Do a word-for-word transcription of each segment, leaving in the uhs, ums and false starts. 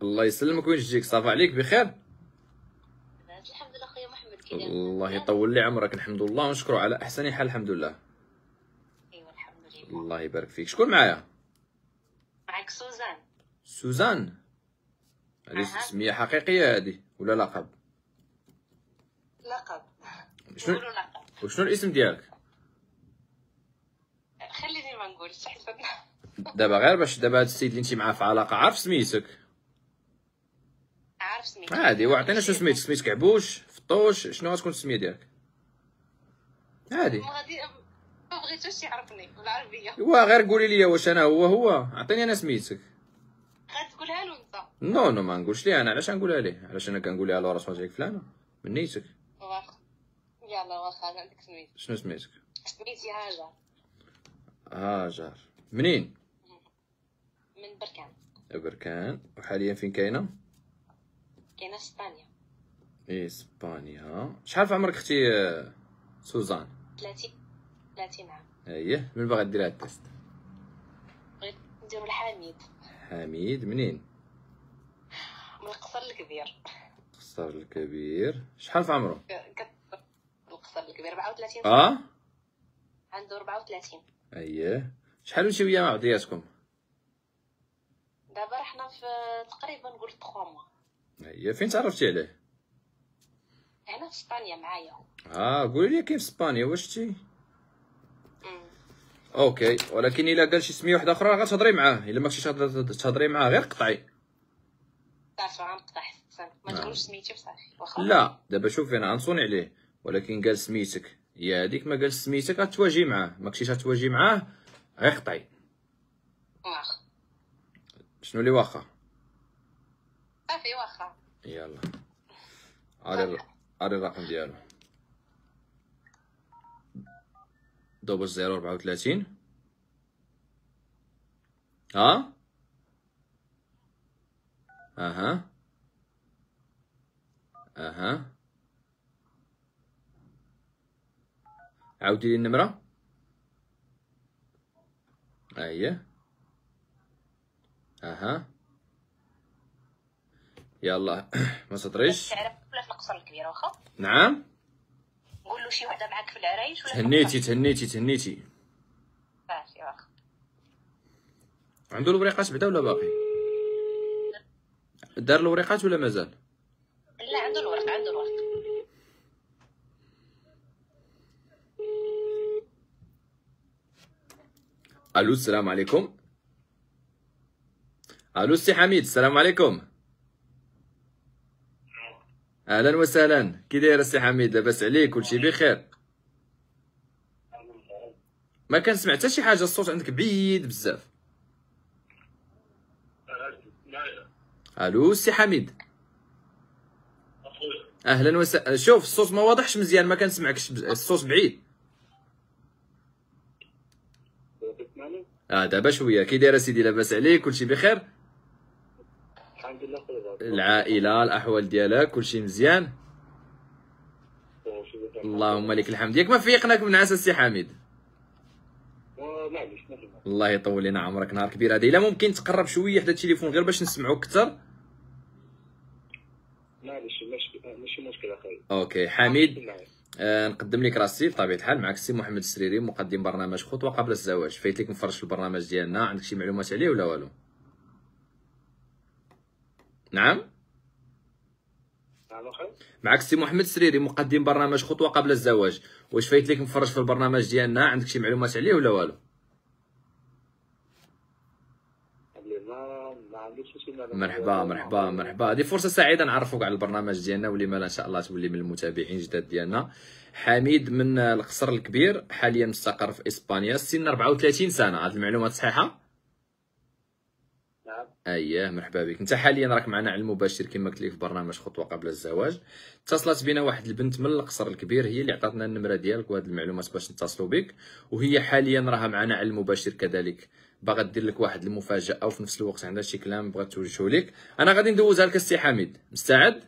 الله يسلمك، وين جيك؟ صافا عليك بخير؟ الحمد لله خويا محمد. كي داير؟ الله يطول لي عمرك. الحمد لله ونشكرو على احسن حال. الحمد لله. ايوا الحمد لله. الله يبارك فيك. شكون معايا؟ معك سوزان. سوزان؟ هذه أه. سميه حقيقيه هذه ولا لقب؟ لقب. شنو نقولوا لقب. وشنو الاسم ديالك؟ خليني ما نقولش حسن. دابا غير باش دابا هاد السيد اللي انت معاه في علاقه عارف سميتك؟ عارف سميتو. عادي، وعطينا شنو سميتك. سميتك عبوش، فطوش، شنو غتكون السميه ديالك؟ عادي. ما غادي ما بغيتوش يعرفني بالعربيه. ايوا غير قولي لي واش انا هو هو، عطيني انا سميتك. غتقولها له انت. نو نو ما نقولش ليه انا. علاش غنقولها ليه؟ علاش انا كنقولها له راه ديالك فلانه من نيتك. واخا يلا واخا عندك سميت. شنو سميتك؟ سميتي هاجر. هاجر. منين؟ من بركان. بركان. وحاليا فين كاينه؟ كاينه في اسبانيا. اسبانيا. شحال في عمرك اختي سوزان؟ ثلاثين. ثلاثين عام. اييه. من باغا دير هاد التيست؟ بغيت نديرو الحميد. حميد. منين؟ من القصر الكبير. القصر الكبير. شحال في عمره؟ كت- القصر الكبير أربعة وثلاثين. اه عنده أربعة وثلاثين. اييه. شحال وانتي وياه مع بعضياتكم؟ دابا رحنا في تقريبا نقول ثلاثة موا. اييه. فين تعرفتي عليه؟ هنا في اسبانيا معايا. اه قولي لي كاين في اسبانيا واش تي؟ امم اوكي. ولكن الا قال شي سميه واحده اخرى غتهضري معاه. الا ما كنتيش غادي تهضري معاه غير قطعي. صافي غنقطع حسن. ما آه. تقولش سميتي وصافي واخا. لا دابا شوفي انا غنصوني عليه، ولكن قال سميتك هي هذيك، ما قال سميتك غتواجهي معاه، ما كنتيش غتواجهي معاه غير قطعي. واخا شنو اللي واخا؟ صافي واخا. يلا عاري عاري الرقم ديالو. دوبل زيرو ربعة وثلاثين. ها اها اها عاودي لي النمره. اييه. اها يلا ما تطريش. تعرف ولا في القصر الكبير واخا. نعم. نقول له شي وحده معاك في العرايش ولا في تهنيتي القصر؟ تهنيتي تهنيتي. صافي واخا. عنده الوريقات بعدا ولا باقي؟ دار الوريقات ولا مازال؟ لا عنده الورق عنده الورق. الو السلام عليكم. الو السي حميد السلام عليكم. اهلا وسهلا. كي داير السي حميد؟ لاباس عليك؟ كلشي بخير؟ ما كنسمع حتى شي حاجه، الصوت عندك بعيد بزاف. الو السي حميد. اهلا وسهلا. شوف الصوت ما واضحش مزيان، ما كنسمعكش، الصوت بعيد. اه دابا شويه. كي داير سيدي؟ لاباس عليك؟ كلشي بخير؟ الحمد لله خويا. العائله الاحوال ديالك كلشي مزيان؟ اللهم لك الحمد. ياك ما فيقناك من عسى السي حميد. معليش معليش. الله يطول لنا عمرك. نهار كبير هذا. الا ممكن تقرب شويه حدا التليفون غير باش نسمعوك اكثر. معليش ماشي ماشي مشكل اخويا. اوكي حميد. آه نقدم لك راسي بطبيعه الحال. معك السي محمد السريري، مقدم برنامج خطوه قبل الزواج. فايت لك نفرج في البرنامج ديالنا. عندك شي معلومات عليه ولا والو؟ نعم. نعم اخويا. معك السي محمد السريري، مقدم برنامج خطوه قبل الزواج. واش فايت لك نفرج في البرنامج ديالنا؟ عندك شي معلومات عليه ولا والو؟ ما ما عنديش شي معلومات. مرحبا مرحبا مرحبا. هذه فرصه سعيده نعرفوك على البرنامج ديالنا، ولما لا ان شاء الله تولي من المتابعين جداد ديالنا. حميد من القصر الكبير، حاليا مستقر في اسبانيا، سن أربعة وثلاثين سنه. هذه المعلومات صحيحه؟ نعم. اييه مرحبا بك. انت حاليا راك معنا على المباشر كما قلت لك في برنامج خطوه قبل الزواج. اتصلت بنا واحد البنت من القصر الكبير، هي اللي عطاتنا النمره ديالك وهذه المعلومات باش نتصلوا بك، وهي حاليا راها معنا على المباشر كذلك. باغا دير لك واحد المفاجاه، وفي نفس الوقت عندها شي كلام بغات توجهه لك. انا غادي ندوزها لك السي حميد. مستعد؟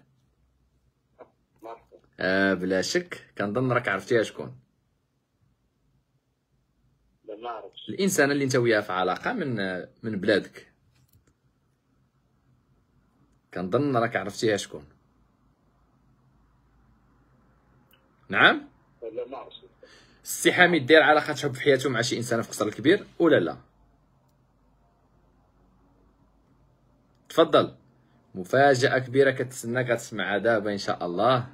آه بلا شك. كنظن راك عرفتيها شكون. لا ما عرفتش. الانسانه اللي انت وياها في علاقه من من بلادك. كنظن راك عرفتيها شكون. نعم. لا ما عرفتش. السي حميد داير علاقة حب في حياته مع شي انسانه في قصر الكبير ولا لا؟ تفضل. مفاجأة كبيرة كتسناك غتسمعها دابا ان شاء الله.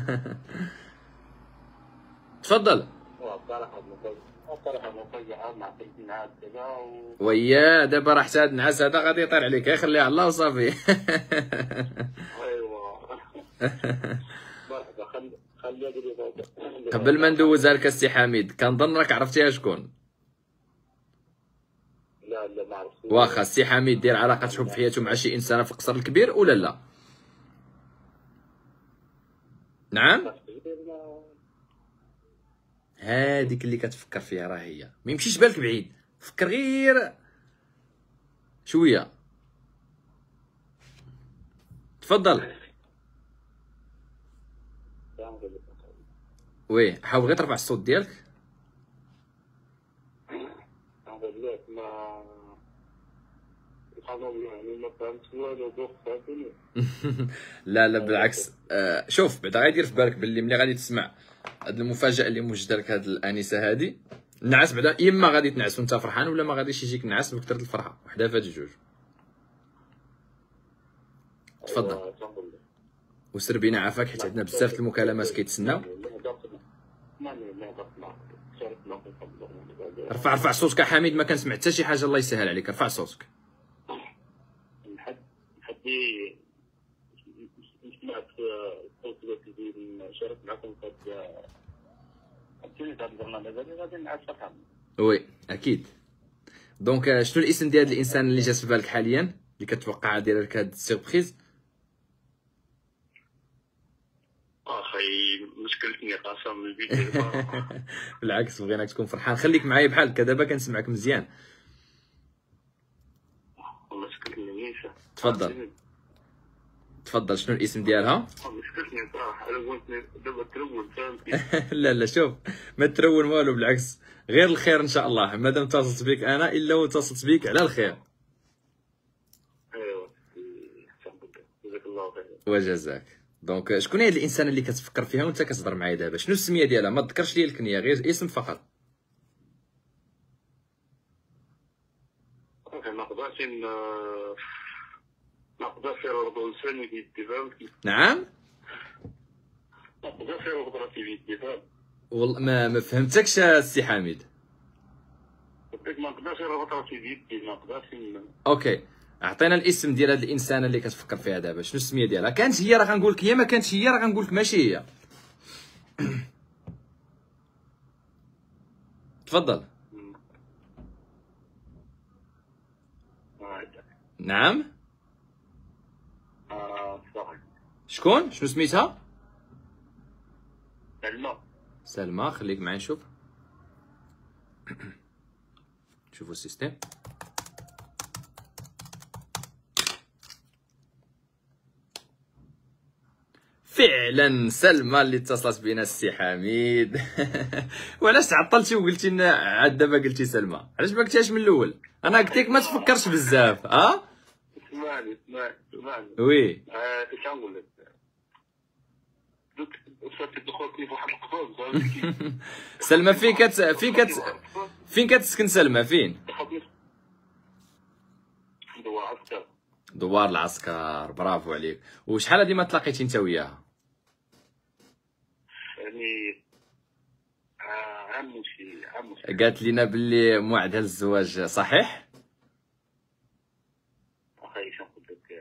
تفضل. صراحة صراحة مفاجأة مع معاك دابا و ويا دابا راه حتى هاد النعاس هذا غادي يطير عليك، خليه على الله وصافي. ايوا مرحبا. خلي خليها ديري قبل ما ندوزها لك السي حميد، كنظن راك عرفتيها شكون. لا لا ما عرفتش. واخا السي حميد داير علاقة حب في حياته مع شي انسانه في القصر الكبير ولا لا؟ نعم. هاديك اللي كتفكر فيها راه هي، ما يمشيش بالك بعيد، فكر غير شويه. تفضل. وي حاول غير ترفع الصوت ديالك. نقول لك ما يعني ما فهمتش والو دوك فهمتني. لا لا بالعكس. آه شوف بعدا غيدير في بالك باللي ملي غادي تسمع هاد المفاجاه اللي موجده لك هاد الانسه هادي، النعاس بعدا اما غادي تنعس وانت فرحان ولا ما غاديش يجيك النعاس بكثره الفرحه، وحده فهاد الجوج. تفضل وسر بينا عافاك حيت عندنا بزاف د المكالمات كيتسناو. رفع رفع صوتك حميد، ما كنسمع حتى شي حاجه الله يسهل عليك، رفع صوتك. نحبي سمعت صوت ديال نشارك معكم في هذا هذا البرنامج هذا غادي نعس فرحان. وي اكيد. دونك شنو الاسم ديال الانسان اللي جات في بالك حاليا اللي كتوقع داير لك هاد السيربريز؟ اخي مشكلتني قسم الفيديو. بالعكس بغيناك تكون فرحان، خليك معايا بحال هكا دابا كنسمعك مزيان. مشكلتني نيشا. تفضل تفضل. شنو الاسم ديالها؟ مشكلتني صراحه انا قلت دابا ترول فهمتي. لا لا شوف ما ترون والو، بالعكس غير الخير ان شاء الله، مادام اتصلت بك انا الا واتصلت بك على الخير. ايوا جزاك الله خير. وجزاك. دونك شكون هي الانسان اللي كتفكر فيها وانت كتهضر معايا دابا؟ شنو السميه ديالها؟ ما تذكرش لي الكنيه، غير اسم فقط. ما نقدرش ما نقدرش نربط لساني في يدي. نعم. ما نقدرش نربط في يدي. والله ما ما فهمتكش السي حميد. قلت ما نقدرش نربط في يدي، ما نقدرش. اوكي اعطينا الاسم ديال هاد الانسانه اللي كتفكر فيها دابا، شنو السميه ديالها؟ كانت هي راه غنقول لك هي، ما كانتش هي راه غنقول لك ماشي هي. تفضل. نعم. اه صح. شكون؟ شنو سميتها؟ سلمى. سلمى. خليك معايا نشوف. شوفوا السيستم. فعلا سلمى اللي اتصلت بنا السي حميد. وعلاش تعطلتي وقلتي لنا عاد دابا قلتي سلمى؟ علاش ما قلتيهاش من الاول؟ انا قلت لك ما تفكرش بزاف. اه اسمعني اسمعني اسمعني. وي اش نقول لك؟ دوك صافي دخلتني في واحد القفاز. سلمى فين كت فين كت فين كتسكن سلمى؟ فين؟ دوار العسكر. دوار العسكر. برافو عليك. وشحال هادي ما تلاقيتي انت وياها؟ يعني عام وشي عام وشي. قالت لينا باللي موعدها للزواج، صحيح؟ اخي اش نقول لك؟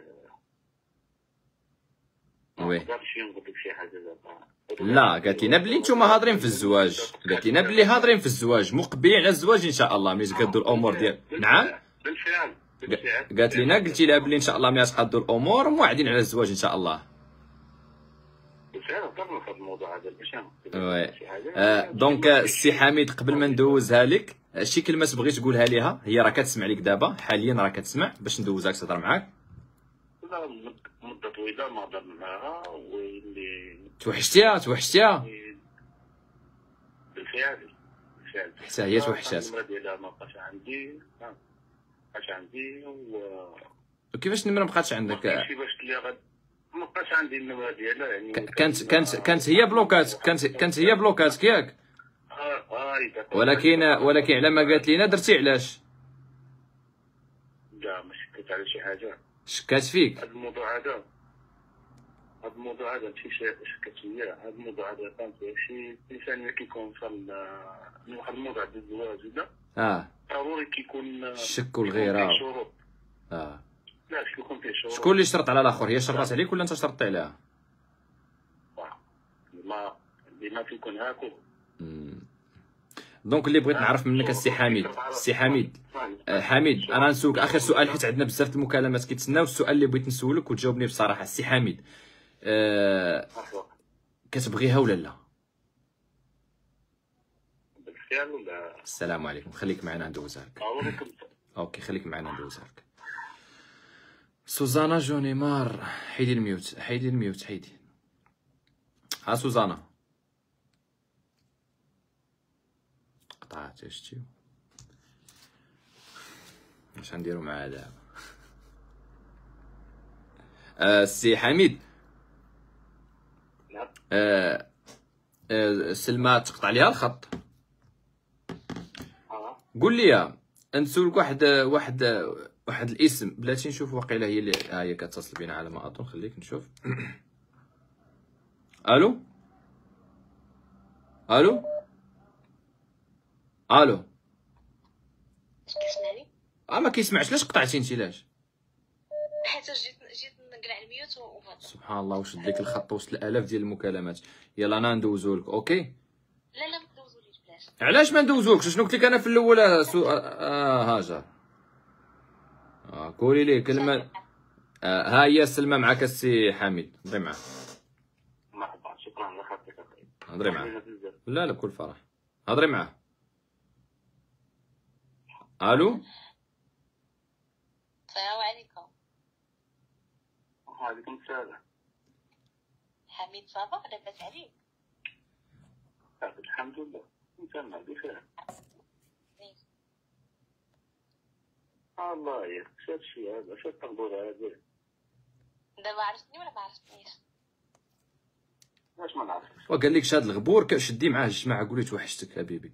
وي ما نقدرش نقول لك شي حاجه دابا. لا قالت لينا بلي نتوما هاضرين في الزواج، قالت لينا بلي هاضرين في الزواج مقبلين على الزواج ان شاء الله ملي تقادوا الامور ديال. نعم بالفعل بالفعل. قالت لينا قلتي لها بلي ان شاء الله ملي تقادوا الامور موعدين على الزواج ان شاء الله. بالفعل هضرنا في هذا الموضوع هذا باش وي آه دونك السي حميد قبل ما ندوزها لك شي كلمه تبغي تقولها ليها؟ هي راه كتسمع لك دابا حاليا، راه كتسمع باش ندوزها تهضر معاك. لا مده طويله ما هضر معاها واللي توحشتيها توحشتيها بالفعل بالفعل. حتى هي توحشات. النمره ديالها ما بقاش عندي، ما بقاش عندي و كيفاش النمره مابقاتش ما عندك؟ كاينش باش تلي غد ما بقاش عندي النمره ديالها يعني. كانت كانت كانت هي بلوكات، كانت كانت هي بلوكات ياك؟ اه اه داكور. ولكن ولكن على ما قالت لينا درتي علاش؟ لا ما شكيت على شي حاجه. شكات فيك؟ هذا الموضوع هذا هذا الموضوع هذا ماشي شي شكات فيا. هذا الموضوع هذا كان فيه شي انسان اللي كيكون وصل واحد الموضوع ديال الزواج ولا اه ضروري كيكون الشك والغيره. كيكون فيه شروط. اه لا كيكون فيه شروط. شكون اللي شرط على الاخر؟ هي شرطت عليك ولا انت شرطت عليها؟ ما ديما كيكون هاكو. دونك اللي بغيت نعرف منك السي حميد، السي حميد آه حميد انا نسولك اخر سؤال حيت عندنا بزاف د المكالمات كيتسناو. السؤال اللي بغيت نسولك وتجاوبني بصراحه السي حميد، آه كتبغيها ولا لا؟ بالفعل ولا؟ السلام عليكم، خليك معنا ندوزها لك. وعليكم. اوكي خليك معنا ندوزها لك. سوزانا جونيمار، حيدي الميوت، حيدي الميوت، حيدي. ها سوزانا قطعت شتي واش غنديرو معها دابا؟ آه السي حميد، نعم. آه آه سلمى تقطع ليها الخط. اه قول لي نسولك واحد واحد واحد الاسم بلاتي نشوف واقيلا هي اللي ها هي كتصل بينا على ما اظن. خليك نشوف. الو الو الو كيسمعني؟ اه ما كيسمعش. علاش قطعتي انت؟ علاش؟ حيت جيت جيت نقلع الميوت وفات. سبحان الله واش ديك الخط وسط الالاف ديال المكالمات. يلا انا ندوزو لك. اوكي لا لا ما تدوزوليش بلاش. علاش ما ندوزوكش؟ شنو قلت لك انا في الاول؟ آه سو... اه هاجر اه قولي لي كلمه. آه ها هي سلمى معك السي حميد، هضري معاه. مرحبا شكرا على خاطرك اخي. هضري معاه. لا لا بكل فرح، هضري معاه. الو السلام عليكم. وعليكم السلام. حميد صافا لاباس عليك؟ الحمد لله نتمنى بخير. الله ياك شاد شي هذا شاد الطنبور هذا. دابا عرفتني ولا ما عرفتنيش؟ واش ما نعرفش. وقال لك شاد الغبور شدي معاه الجماعه قولي توحشتك حبيبي.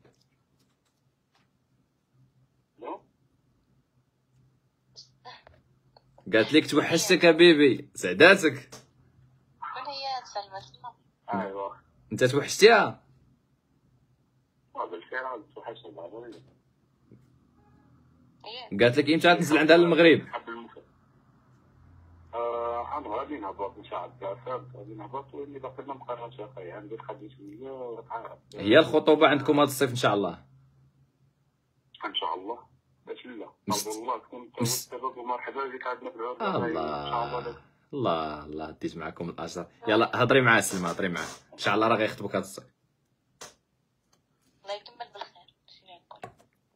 قالت لك توحشتك حبيبي، سعداتك. من هي سلمى؟ سلمى ايوا انت توحشتيها؟ بالفعل توحشني بعض. قالت لك امتى غتنزل عندها للمغرب؟ حب المفرد. آه انا غادي نهبط ان شاء الله. غادي نهبط واللي باقي ما مقررش اخايا. عندي خديت هي وراك هي الخطوبه عندكم هذا الصيف ان شاء الله؟ ان شاء الله. باش لا مست... الله تكون مست... السبب ومرحبا بك عندنا في العرض. الله الله الله ديت معكم الاجر. يلا هضري مع سلمى، هضري معاه ان شاء الله راه غيخطبوك هذا الصيف. الله يكمل بالخير. شنو نقول؟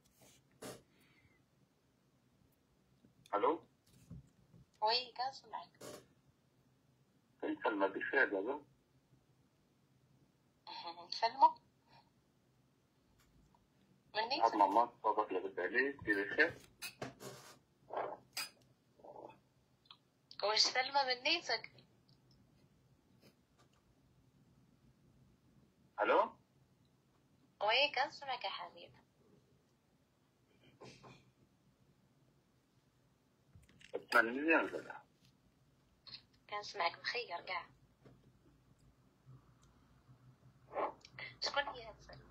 الو وي كنسمعك. سلمى بخير دابا؟ سلمى مني؟ هاد ماما باباك لاباس عليك بخير؟ واش سلمى من نيتك؟ الو وي كنسمعك يا حبيب. تسمعني مزيان ولا؟ كنسمعك مخير كاع. شكون هي هاد سلمى؟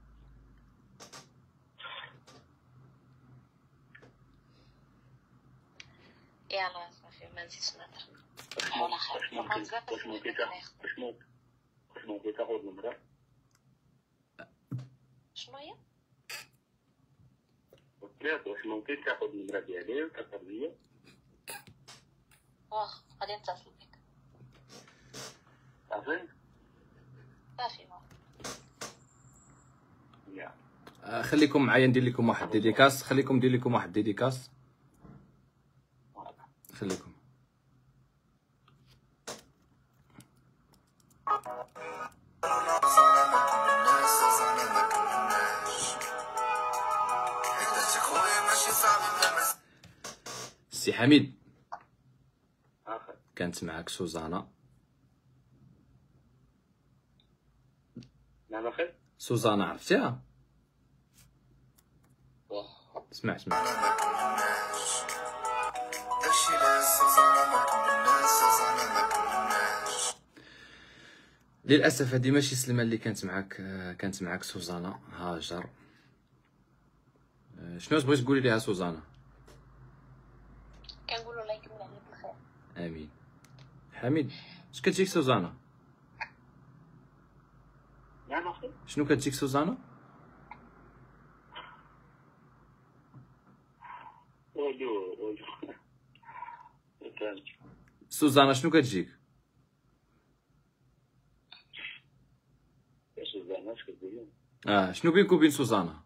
يلا صافي ما نزيدش نهضر. حول خير. واش ممكن واش ممكن واش ممكن واش ممكن تاخذ النمرة؟ شنو هي؟ قلت واش ممكن تاخذ النمرة ديالي وتتصل بيا؟ واخا غادي نتصل بك. صافي؟ صافي يا آه خليكم معايا ندير لكم واحد ديديكاس. خليكم ندير لكم واحد ديديكاس. خليكم سي حميد. كانت معاك سوزانا. نعم اخي. سوزانا عرفتيها؟ واه. اسمع اسمع. للاسف هذه ماشي سلمى اللي كانت معاك، كانت معاك سوزانا هاجر. شنو تبغي تقولي ليها سوزانا؟ كنقول الله يكمل عليك بالخير. امين. حميد اش كتجيك سوزانا؟ نعم اخي. شنو كتجيك سوزانا؟ ولو ولو سوزانا شنو كتجيك؟ يا سوزانا اش كديري؟ اه شنو بينك وبين سوزانا؟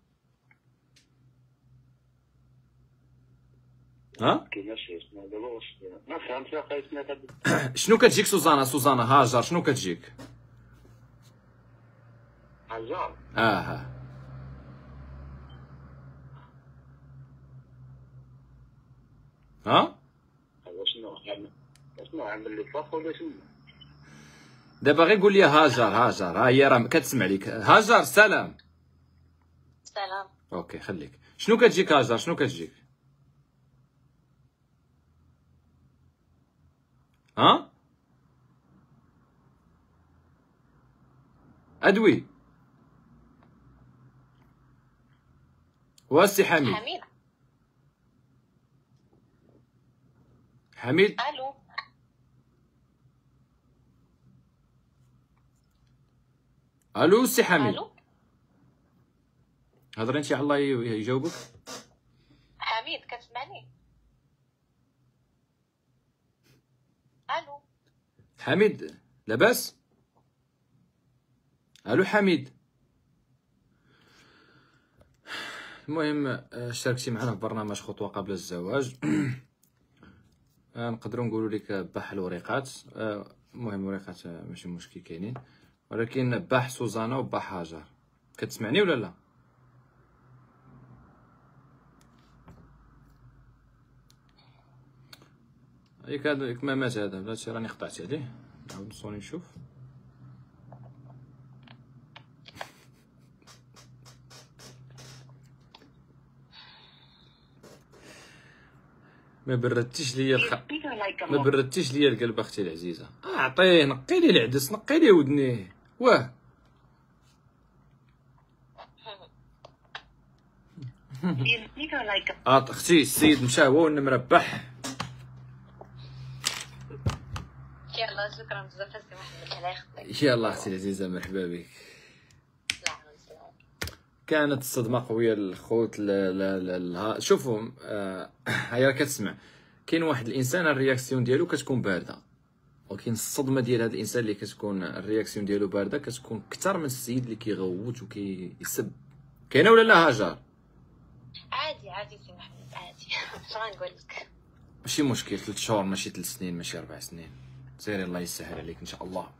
ها؟ كاينه شي اسمها دابا واش ما فهمتش اخي سمعت شنو كتجيك سوزانا؟ سوزانا هاجر شنو كتجيك؟ حجار. اه ها؟ هذا شنو عامل؟ شنو عامل لي فاخ ولا شنو؟ دابا غير قول لي هاجر هاجر، ها هي راه كتسمع لك. هاجر سلام. سلام. اوكي خليك. شنو كتجيك هاجر؟ شنو كتجيك؟ ها؟ ادوي واسي حميد. حميد. حميد الو. الو سي حميد. الو. هضري انت على الله يجاوبك. حميد كتسمعني؟ الو. حميد لاباس؟ الو حميد. المهم اشتركتي معنا في برنامج خطوه قبل الزواج. نقدروا نقولوا لك باح الوريقات. المهم الوريقات ماشي مشكل كاينين، ولكن باح سوزانا وباح هاجر. كتسمعني ولا لا؟ هيك هذا كما مات هذا بلاتي راني قطعت عليه. نعاود نصوني نشوف. ما بردتيش ليا الخ... ما بردتيش ليا القلب اختي العزيزه. اعطيه نقي لي العدس، نقي لي ودنيه. واه عط اختي السيد مشى هو والنمربح. يلا شكرا بزاف سي محمد على يخطيك. يلا اختي العزيزه مرحبا بك. لا لا. كانت الصدمه قويه للخوت. لا لا لا, لا. شوفوا آه... هيا كتسمع. كاين واحد الانسان الرياكسيون ديالو كتكون بارده، ولكن الصدمه ديال هذا الانسان اللي كتكون الرياكسيون ديالو بارده كتكون اكثر من السيد اللي كيغوت وكيسب. كاينه ولا لا هاجر؟ عادي عادي سي محمد عادي. اش غنقول لك؟ ماشي مشكل. ثلاث شهور ماشي ثلاث سنين ماشي اربع سنين. سيري الله يسهل عليك ان شاء الله.